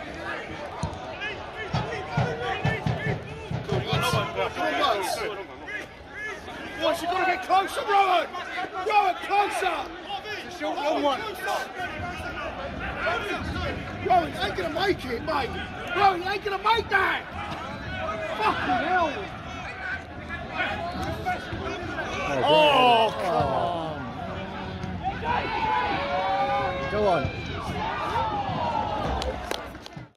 Boys, you've got to get closer, Rowan! Rowan, closer! Just short long one. Rowan, you ain't going to make it, mate! Rowan, you ain't going to make that! Fucking hell! Oh, come on. Go on.